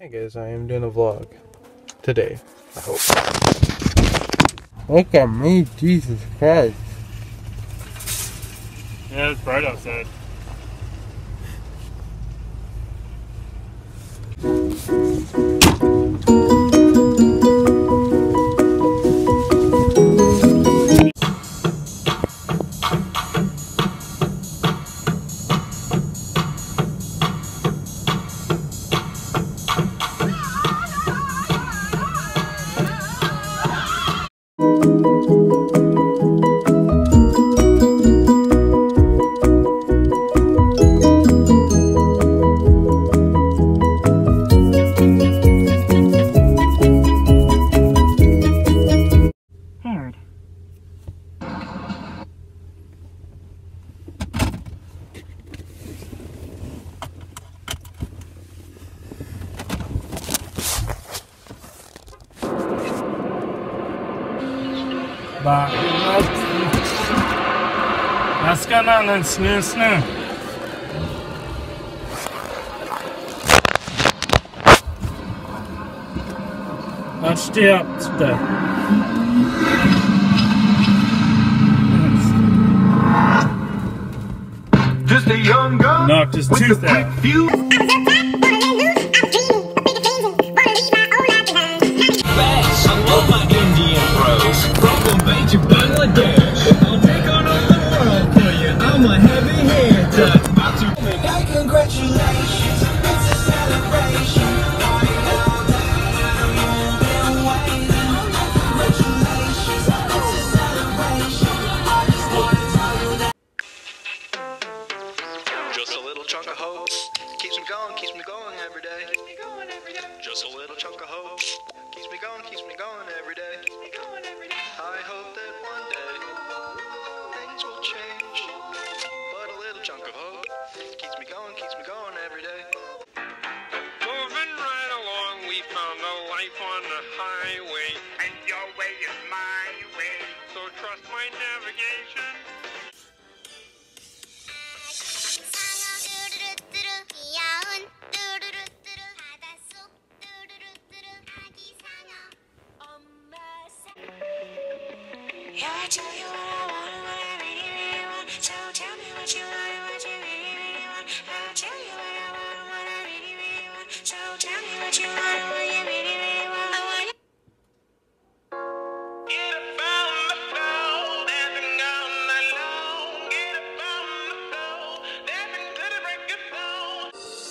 Hey guys, I am doing a vlog today, I hope. Look at me, Jesus Christ. Yeah, it's bright outside. What's going on then, snoo? Let's stay up today. Just a young gun. Knocked his tooth out. I love my Indian bros. From Bombay to Bangladesh. I'll take on all the world for you. I'm a heavy hitter. About to make a congratulations. It's a celebration. Party all day. You've been waiting. Congratulations. It's a celebration. I just want to tell you that. Just a little chunk of hope keeps me going every day. Just a little chunk of hope keeps me going every day. I hope that one day things will change, but a little chunk of hope keeps me going every day. Moving right along, we found a life on the highway, and your way is my way, so trust my navigation. Yeah, I tell you what I want and what I really, really want. So tell me what you want and what you really, really want. I'll tell you what I want and what I really, really want. So tell me what you want and what you really, really want. I want you. Get up on the floor, dancing all night long. Get up on the floor, dancing to the break of dawn.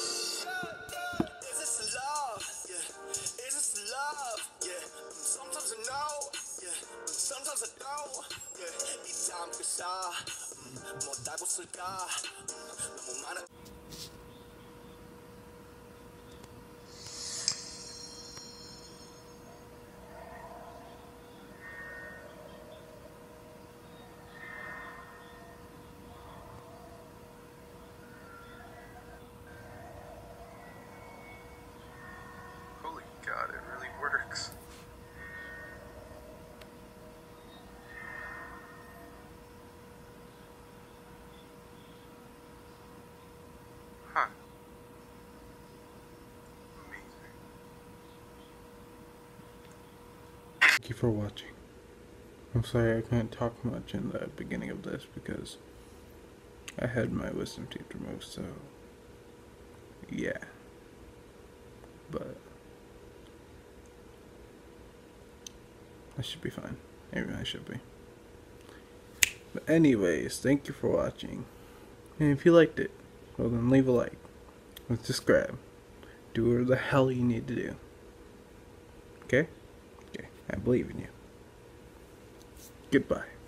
Is this love? Yeah. Is this love? Yeah. Sometimes I know. Yeah. Sometimes I don't. Yeah. 이 다음 그사 뭐라고 쓸까? 너무 많은. Holy God, it really works. Huh. Amazing. Thank you for watching. I'm sorry I couldn't talk much in the beginning of this because I had my wisdom teeth removed, so yeah. But I should be fine. I should be. But anyways, thank you for watching. And if you liked it, well then leave a like. Subscribe. Do whatever the hell you need to do. Okay? Okay. I believe in you. Goodbye.